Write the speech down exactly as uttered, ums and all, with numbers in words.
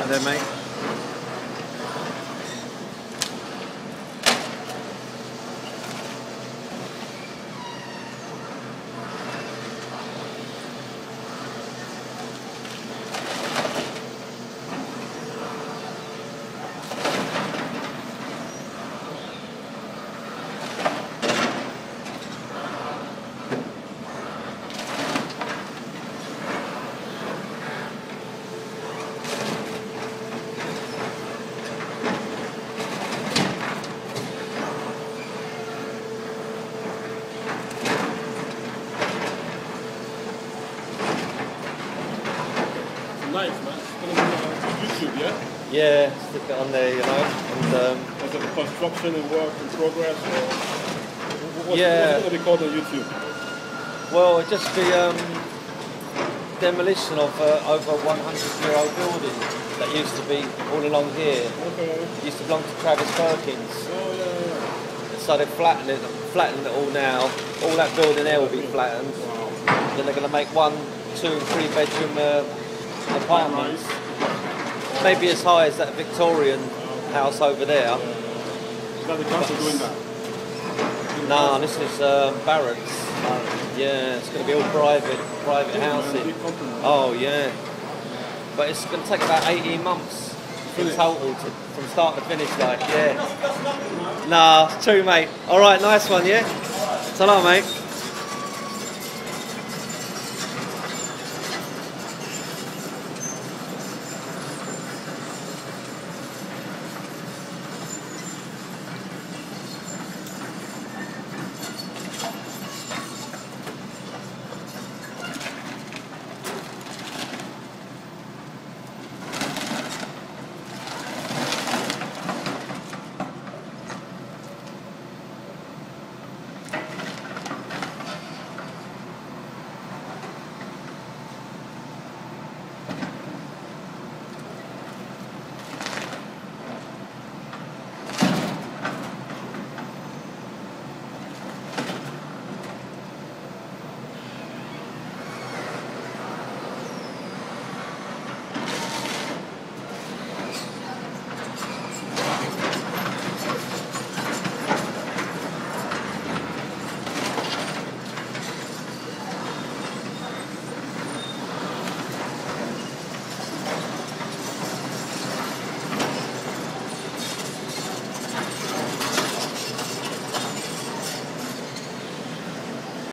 Right there, mate. Nice, man. It's gonna be on YouTube, yeah? Yeah, stick it on there, you know. And um, Was it construction and work in progress, or what's, yeah. what's it gonna be called on YouTube? Well, it'd just be um, demolition of uh, over one hundred year old building that used to be all along here. Okay. It used to belong to Travis Perkins. Oh yeah, yeah. So they're flattening it, flattening it all now. All that building there will be flattened. Wow. Then they're going to make one, two, and three bedroom uh, apartments. Nice. Maybe as high as that Victorian house over there. Yeah. Is that the council doing that? No, this is um, Barrett's. Yeah, it's going to be all private, private housing. Oh yeah, but it's going to take about eighteen months in total to, from start to finish. Like, yeah. Nah, it's true, mate. All right, nice one, yeah. Ta-ra, mate.